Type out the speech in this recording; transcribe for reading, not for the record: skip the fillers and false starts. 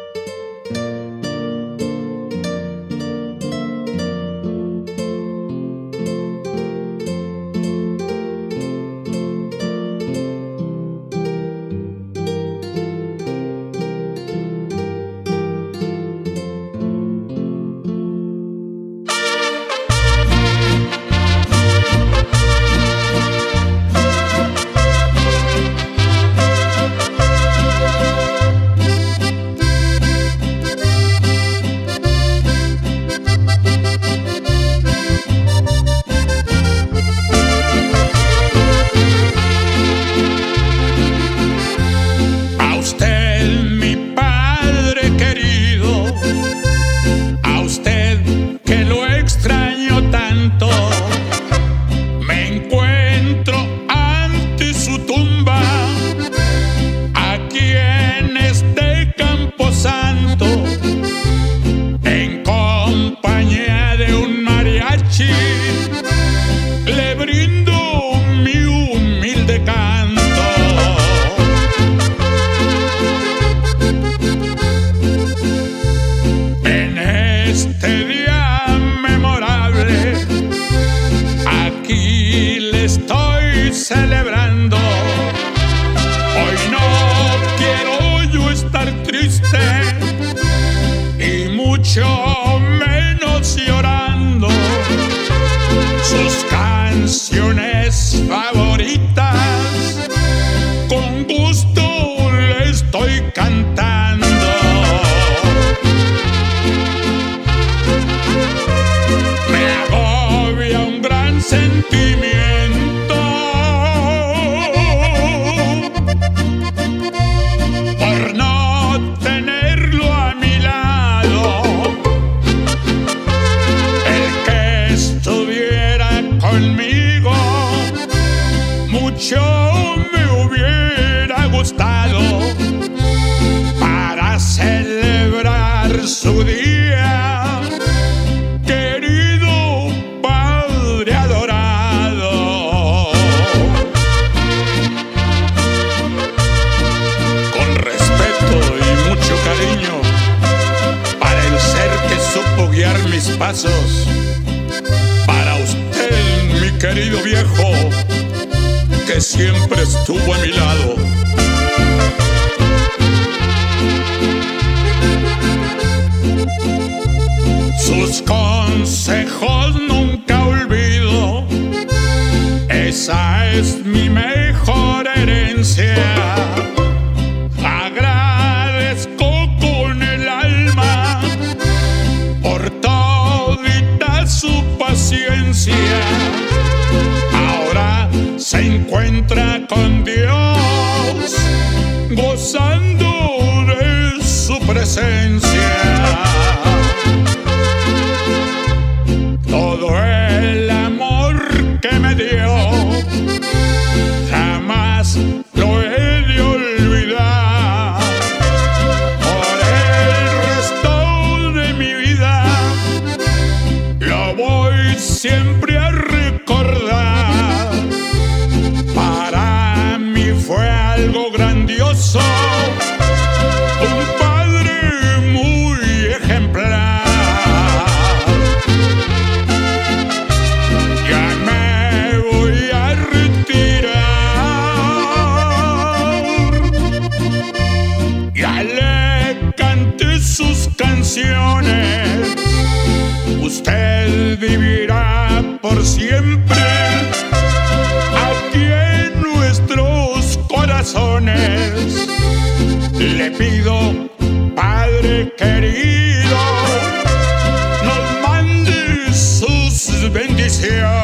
Le brindo mi humilde canto. En este día memorable, aquí le estoy celebrando. Hoy no quiero yo estar triste y mucho menos llorando. Sus canciones favoritas con gusto le estoy cantando. Me agobia un gran sentimiento por no tenerlo a mi lado. El que estuviera conmigo mucho me hubiera gustado para celebrar su día, querido Padre adorado. Con respeto y mucho cariño para el ser que supo guiar mis pasos, para usted, mi querido viejo, que siempre estuvo a mi lado. Sus consejos nunca olvido, esa es mi mejor herencia. Agradezco con el alma por todita su paciencia. Ahora se encuentra con Dios, gozando de su presencia. Todo el amor que me dio jamás lo he de olvidar. Por el resto de mi vida lo voy siempre a recordar. Para mí fue algo grandioso, un padre muy ejemplar. Ya me voy a retirar, ya le canté sus canciones. Usted vivirá por siempre aquí en nuestros corazones. Le pido, Padre querido, nos mande sus bendiciones.